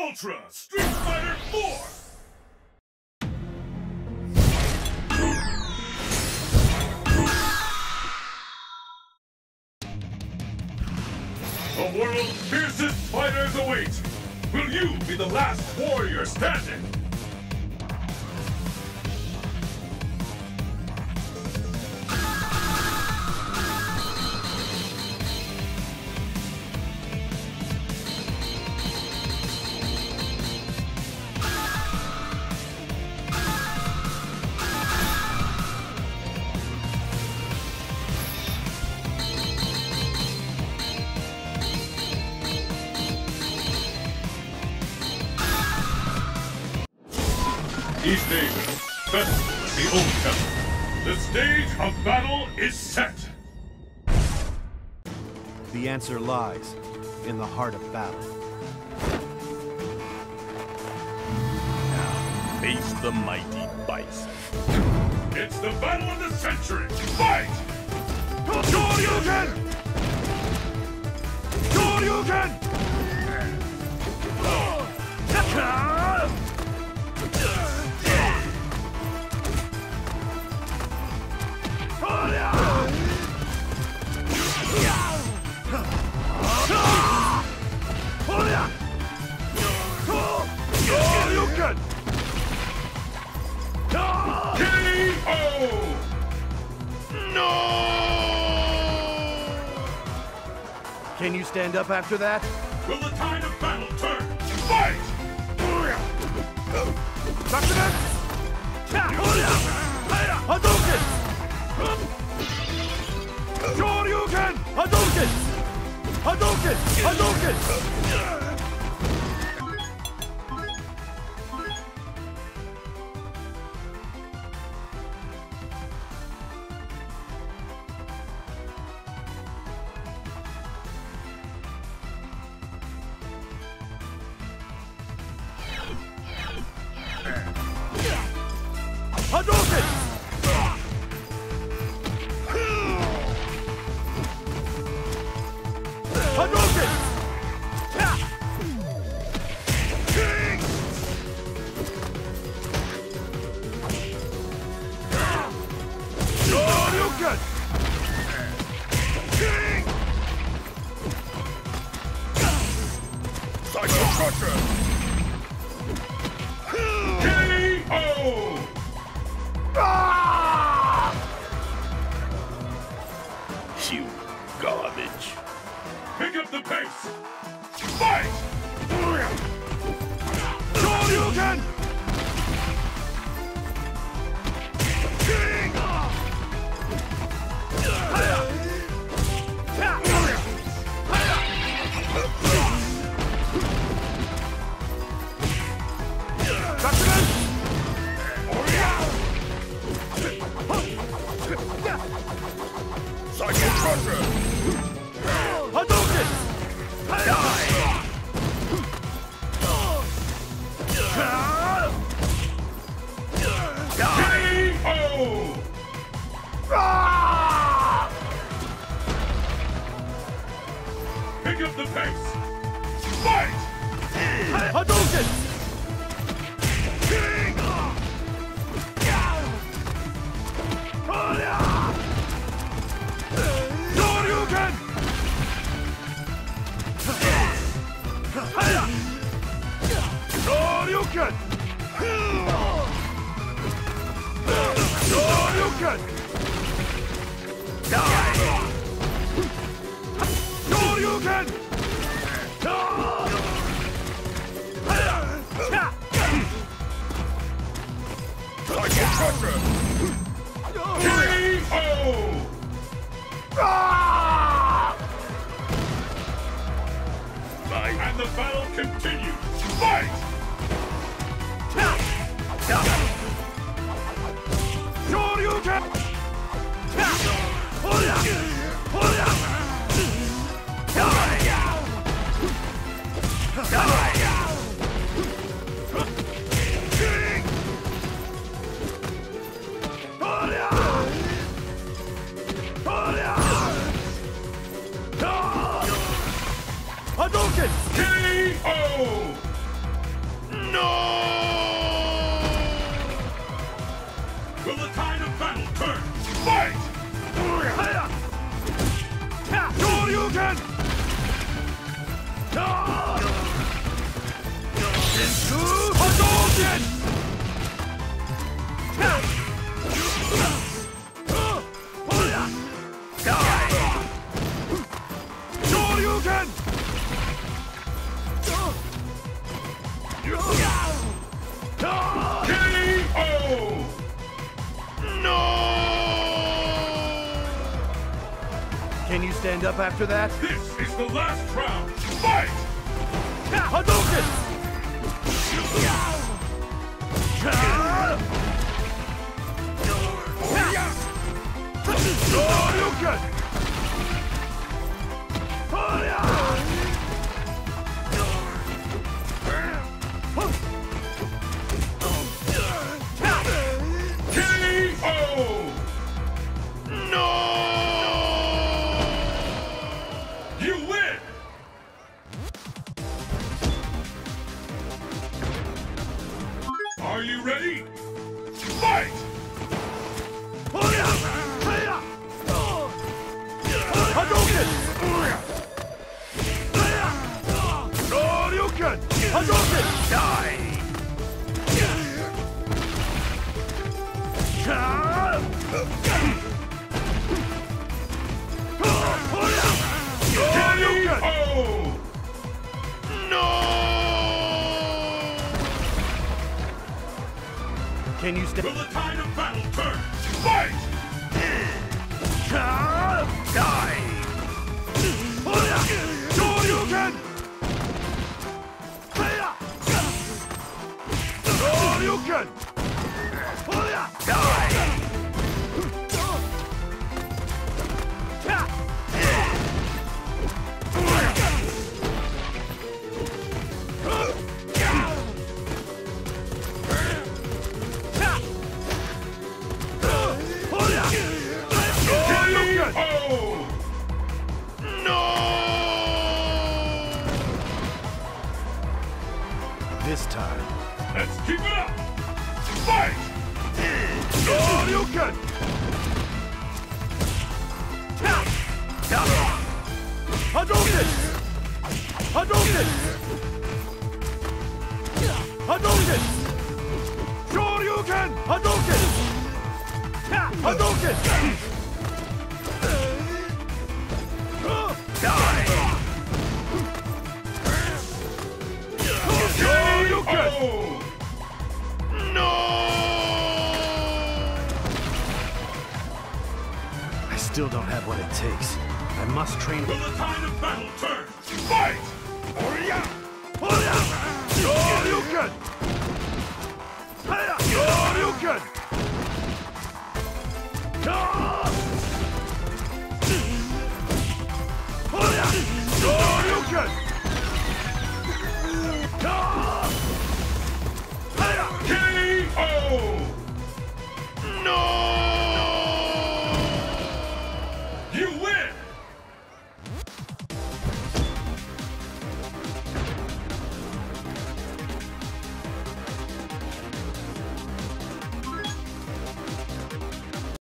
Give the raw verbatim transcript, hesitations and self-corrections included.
Ultra Street Fighter four! The world's fiercest fighters await! Will you be the last warrior standing? East Asia, Festival of the Old Temple. The stage of battle is set! The answer lies in the heart of battle. Now, face the mighty Bison. It's the battle of the century! Fight! Shoryuken! Shoryuken! K O! No! Can you stand up after that? Will the tide of battle turn? Fight! Hadouken! Shoryuken! Hadouken! Hadouken! Hadouken! Hadouken! Hadouken! Shoryuken! Psycho Crusher! K O! You garbage. Pick up the pace! Fight! Shoryuken! Psycho Crusher! Hadouken! Die! K O! Pick up the pace! Fight! Hadouken! Shoryuken! Shoryuken! Shoryuken! Die! Shoryuken! Psycho Crusher! K O! And the battle continues! Fight! Shoryuken! stand up after that? This is the last round. Fight! Hadouken! Shoryuken! K O! No! You win! Are you ready? Fight! Hadouken! Shoryuken! Hadouken! Die! Shoryuken! K O! No! Can you stand? Will the tide of battle turn? Fight! Die! Shoryuken! Shoryuken! Die! Shoryuken! Oh! No! This time. Let's keep it up! Fight! Shoryuken! Hadouken! Hadouken! Hadouken! Shoryuken! Hadouken! Hadouken! Die! Shoryuken! Oh! No! I still don't have what it takes. I must train. Will the tide of battle turn? Fight! Shoryuken! Shoryuken!